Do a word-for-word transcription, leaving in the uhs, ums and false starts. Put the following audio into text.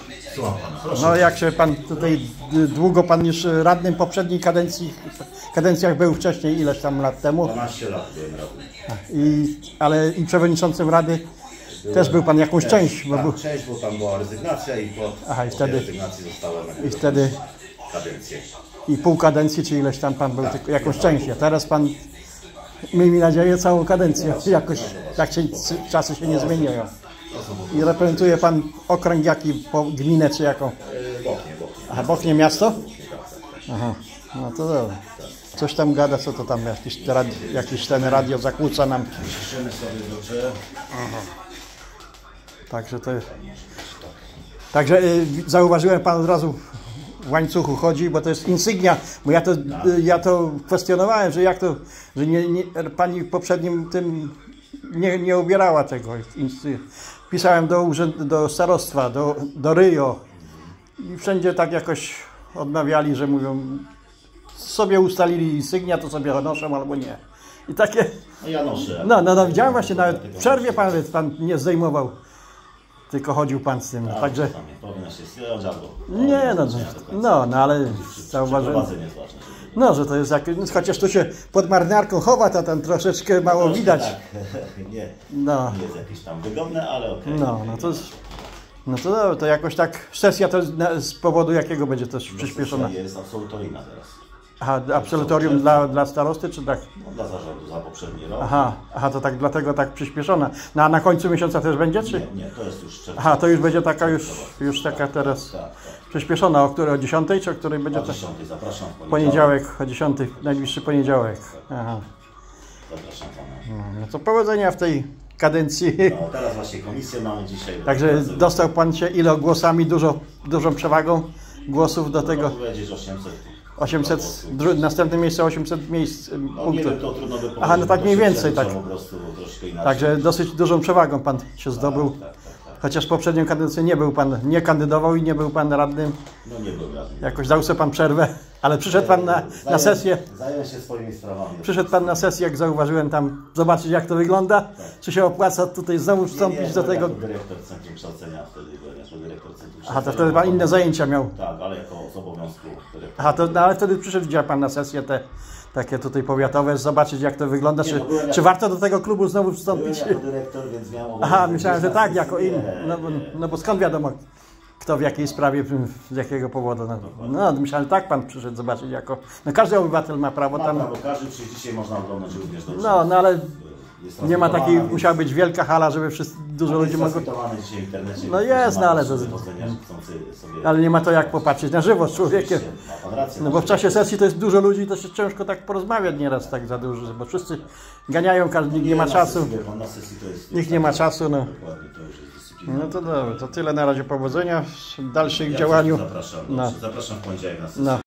Słucham pana, proszę. No jak się pan tutaj długo pan już radnym poprzedniej kadencji, kadencjach był wcześniej, ileś tam lat temu. dwanaście lat byłem radnym. I, ale i przewodniczącym rady byłem, też był pan jakąś też, część. Bo tak, był... część, bo tam była rezygnacja i po, Aha, i po wtedy, rezygnacji została i wtedy kadencję. I pół kadencji, czy ileś tam pan był, tak, tylko jakąś część. A teraz pan, miejmy nadzieję, całą kadencję. Jakoś tak się, czasy się nie zmieniają. I reprezentuje pan okręg jaki, po gminę czy jaką? Bochnie, Bochnie. Aha, Bochnie miasto? Aha, no to dobra. Coś tam gada, co to tam, jakiś, radio, jakiś ten radio zakłóca nam. Cieszymy sobie rzeczy. Aha. Także to jest... Także y, zauważyłem, pan od razu w łańcuchu chodzi, bo to jest insygnia, bo ja to, y, ja to kwestionowałem, że jak to, że nie, nie, pani w poprzednim tym nie, nie ubierała tego. Pisałem do urzędu, do starostwa, do, do Rio i wszędzie tak jakoś odmawiali, że mówią, sobie ustalili insygnia, to sobie noszą albo nie. I takie... No ja noszę. No, no, no widziałem właśnie, nawet w przerwie pan, pan nie zdejmował, tylko chodził pan z tym. A, także... powinno się zdjąć albo... Nie, no, no, no, ale zauważyłem, no, że to jest jak, no, chociaż tu się pod marynarką chowa, to tam troszeczkę mało no, widać. Tak. nie, no. nie jest jakieś tam wygodne, ale okej. Okay. No, no to jest, no to, no, to jakoś tak, sesja to z powodu jakiego będzie też no, przyspieszona? Jest absolutoryjna teraz. Aha, absolutorium dla, dla starosty, czy tak? No, dla zarządu za poprzedni rok. Aha, aha, to tak dlatego tak przyspieszona. No a na końcu miesiąca też będzie, czy? Nie, nie, to jest już czerwca. Aha, to już będzie taka już, już taka teraz tak, tak. przyspieszona, o której, o dziesiątej, czy o której będzie? O dziesiątej, zapraszam w poniedziałek. Poniedziałek, o dziesiątej, najbliższy poniedziałek. Aha. Zapraszam pana. No to powodzenia w tej kadencji. No, teraz właśnie komisję mamy dzisiaj. Także dostał pan się ile głosami, dużo, dużą przewagą głosów do tego? Można powiedzieć osiemset. osiemset, następne miejsce osiemset miejsc, no, punktów. Nie wiem, to trudno by powiedzieć. Aha, no tak mniej więcej, tak. Po prostu, troszkę inaczej. Także dosyć dużą przewagą pan się zdobył. Tak, tak, tak, tak. Chociaż w poprzednią kadencję nie był pan, nie kandydował i nie był pan radnym. No nie był radnym. Jakoś dał sobie pan przerwę, ale przyszedł pan na, na sesję. Zajął się swoimi sprawami. Przyszedł pan na sesję, jak zauważyłem tam, zobaczyć jak to wygląda. Tak. Czy się opłaca tutaj znowu wstąpić nie, nie, do tego? Jako dyrektor Centrum Kształcenia wtedy byłem, jako dyrektor Centrum Kształcenia. Aha, to wtedy pan inne zajęcia miał. Tak, ale jako z obowiązku dyrektora. Aha, to, no, ale wtedy przyszedł widział pan na sesję te takie tutaj powiatowe, zobaczyć jak to wygląda, nie, czy, no czy jako, warto do tego klubu znowu wstąpić? Byłem jako dyrektor, więc miałem obowiązek. Aha, myślałem, że tak, jako inny. No, no bo skąd wiadomo, kto w jakiej sprawie, z jakiego powodu. No, no myślałem, że tak pan przyszedł zobaczyć jako... No każdy obywatel ma prawo ma tam... prawo, każdy przyjść dzisiaj można oglądać również dobrze. No, no ale nie ma takiej, więc... musiała być wielka hala, żeby wszyscy, dużo ludzi mogło... dzisiaj w internecie. No jest, no ale to... Ale nie ma to jak popatrzeć na żywo z człowiekiem. No bo w czasie sesji to jest dużo ludzi, to się ciężko tak porozmawiać nieraz tak za dużo, bo wszyscy ganiają, każdy, nikt nie ma czasu. Nikt nie ma czasu, no. No to dobrze, to tyle na razie, powodzenia w dalszym działaniu. Zapraszam, no. zapraszam w poniedziałek na sesję. No.